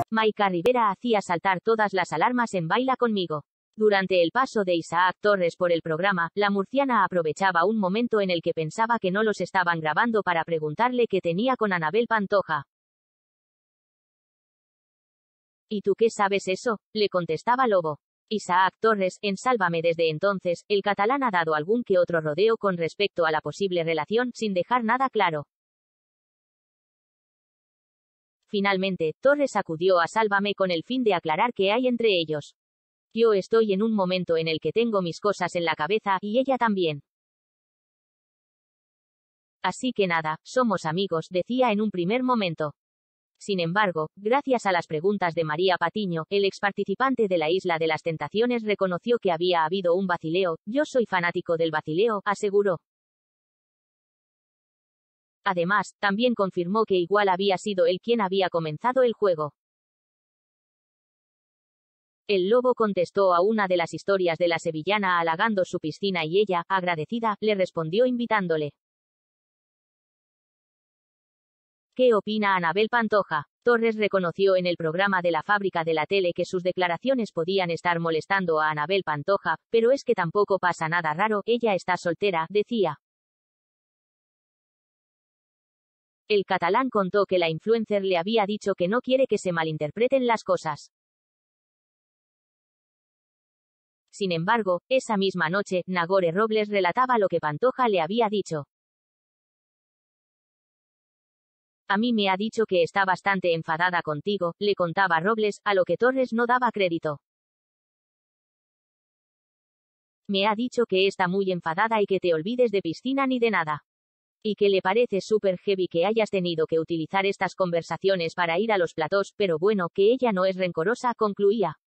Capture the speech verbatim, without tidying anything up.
Maika Rivera hacía saltar todas las alarmas en Baila Conmigo. Durante el paso de Isaac Torres por el programa, la murciana aprovechaba un momento en el que pensaba que no los estaban grabando para preguntarle qué tenía con Anabel Pantoja. ¿Y tú qué sabes eso?, le contestaba Lobo. Isaac Torres, en Sálvame. Desde entonces, el catalán ha dado algún que otro rodeo con respecto a la posible relación, sin dejar nada claro. Finalmente, Torres acudió a Sálvame con el fin de aclarar qué hay entre ellos. Yo estoy en un momento en el que tengo mis cosas en la cabeza, y ella también. Así que nada, somos amigos, decía en un primer momento. Sin embargo, gracias a las preguntas de María Patiño, el exparticipante de la Isla de las Tentaciones reconoció que había habido un vacileo. Yo soy fanático del vacileo, aseguró. Además, también confirmó que igual había sido él quien había comenzado el juego. El Lobo contestó a una de las historias de la sevillana halagando su piscina y ella, agradecida, le respondió invitándole. ¿Qué opina Anabel Pantoja? Torres reconoció en el programa de La Fábrica de la Tele que sus declaraciones podían estar molestando a Anabel Pantoja, pero es que tampoco pasa nada raro, ella está soltera, decía. El catalán contó que la influencer le había dicho que no quiere que se malinterpreten las cosas. Sin embargo, esa misma noche, Nagore Robles relataba lo que Pantoja le había dicho. A mí me ha dicho que está bastante enfadada contigo, le contaba Robles, a lo que Torres no daba crédito. Me ha dicho que está muy enfadada y que te olvides de piscina ni de nada. Y que le parece súper heavy que hayas tenido que utilizar estas conversaciones para ir a los platós, pero bueno, que ella no es rencorosa, concluía.